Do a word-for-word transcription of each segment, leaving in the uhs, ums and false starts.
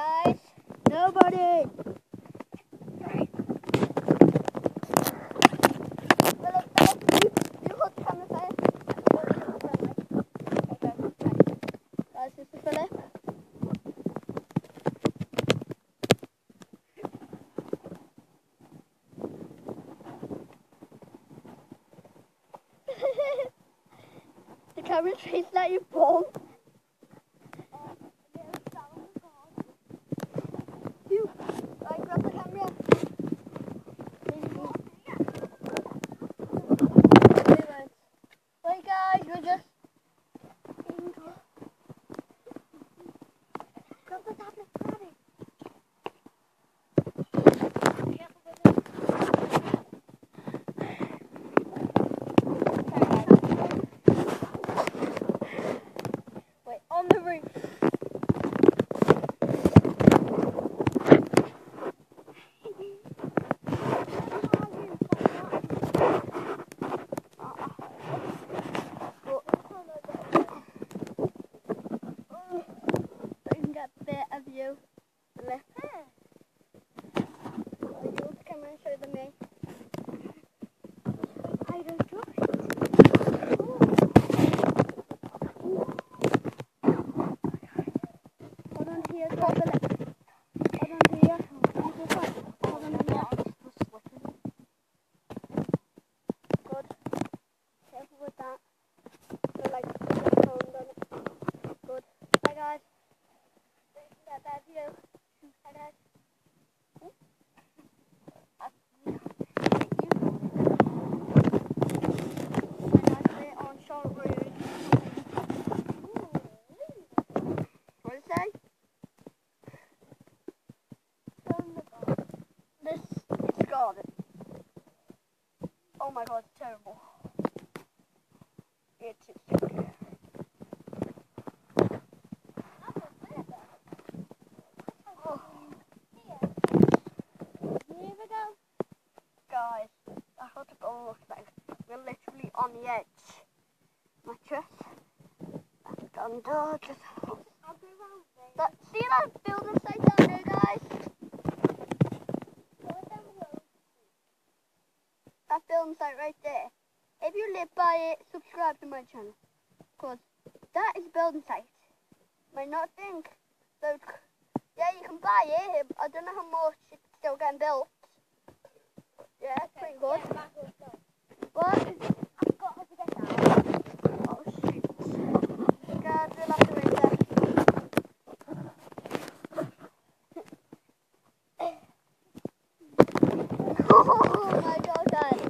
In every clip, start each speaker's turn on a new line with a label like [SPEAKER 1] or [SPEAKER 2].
[SPEAKER 1] guys. Nobody. Philip, Philip, you, you hold the camera first. Okay, guys, this is Philip. The camera's facing at your phone. You, right, grab the camera. Wait guys, we're just grab the tablet, grab it. Wait, on the roof. Of you. Left there. I'll use the camera and show them me. I don't drop it. Hold on here, hold on here. Hold on here. Hold on here. Good. Careful with that. So like the phone on it. Good. Bye guys. That bad view. Hi guys. On Charlotte Road. What did it say? This is the garden. Oh my god, it's terrible. It is terrible. Guys, that's what the goal looks like. We're literally on the edge. Mattress. That's under. Just. That, see that building site down there, guys? That building site right there. If you live by it, subscribe to my channel. Because that is a building site. Might not think. So, yeah, you can buy it. I don't know how much it's still getting built. Yeah, it's pretty good. What? I've got to get down. Oh shit. Guys, we'll have to wait there. Oh my god, guys.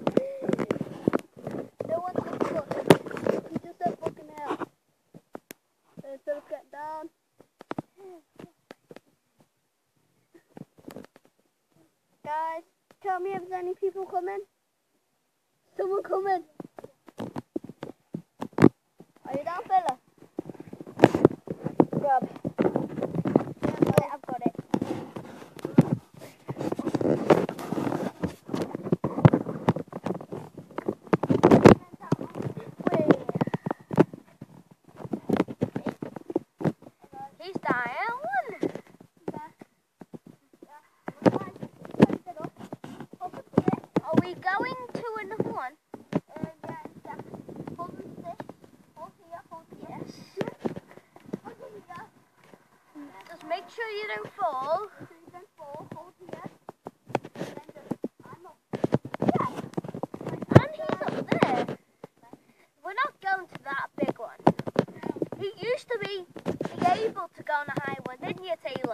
[SPEAKER 1] No one's gonna look. He just said fucking hell. Instead of getting down. Guys, tell me if there's any people coming. Someone coming. Are you down, fella? Grab. Yeah, wait, I've got it. Wait. He's down. Are we going to another one? Uh, yeah, yeah. Hold this. Hold here, hold here. Yes. Hold here. Just make sure you don't fall. So you don't fall. Hold here. And then just, I'm up. Yeah. And he's up there. We're not going to that big one. He used to be, be able to go on a high one, didn't you, Taylor?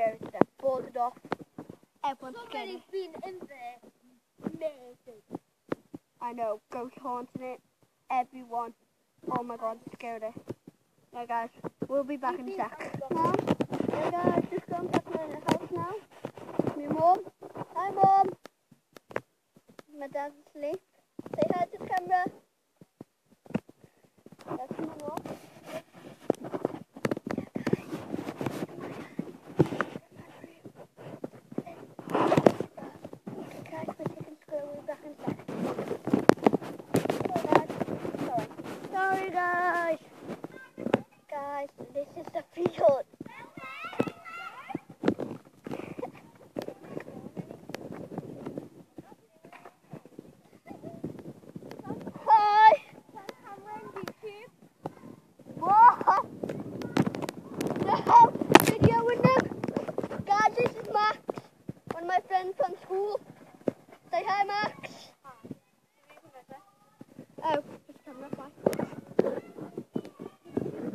[SPEAKER 2] scary stuff. Boarded off. Everyone's scared.
[SPEAKER 1] Somebody's been in there. Amazing.
[SPEAKER 2] I know, ghost haunting it. Everyone. Oh my god, scared it. Yeah guys, we'll be back in a sec. Now, yeah guys, just going back to the house now. My mum. Hi mum. My dad's asleep. Say hi to the camera. That's my mum. Guys, we're taking school. We'll be back in a sec. Sorry, Sorry guys. Guys, this is the field. Hi. What? No, video with them. Guys, this is Max, one of my friends from school. Say hi, Max. Oh, it's camera, bye.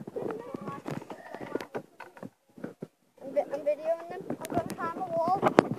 [SPEAKER 2] I'm, vi I'm videoing them. I've got a camera wall.